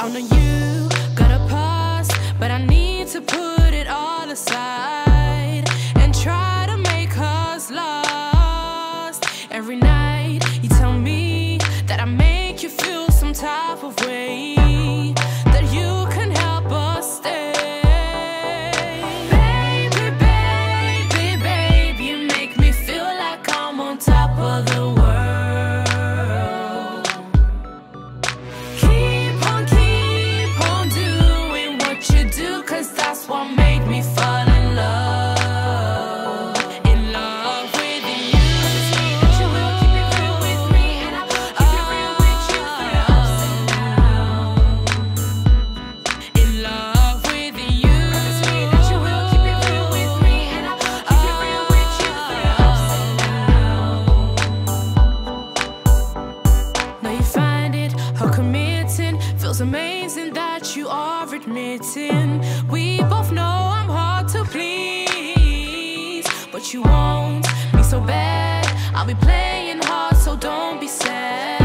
I know you got a past, but I need to put it all aside and try to make us last. Every night you tell me that I make you feel some type of way, that you can help us stay. Baby, baby, baby, you make me feel like I'm on top of the world. Keep on doing what you do, 'cause that's what made me fall in love. In love with you. That you will keep it real with me, and I will keep it real with you through the ups and downs. In love with you. That you will keep it real with me, and I will keep it real with you through the ups and downs. Now you find it how committing feels amazing that you are admitting. We both know I'm hard to please, but you won't be so bad. I'll be playing hard, so don't be sad.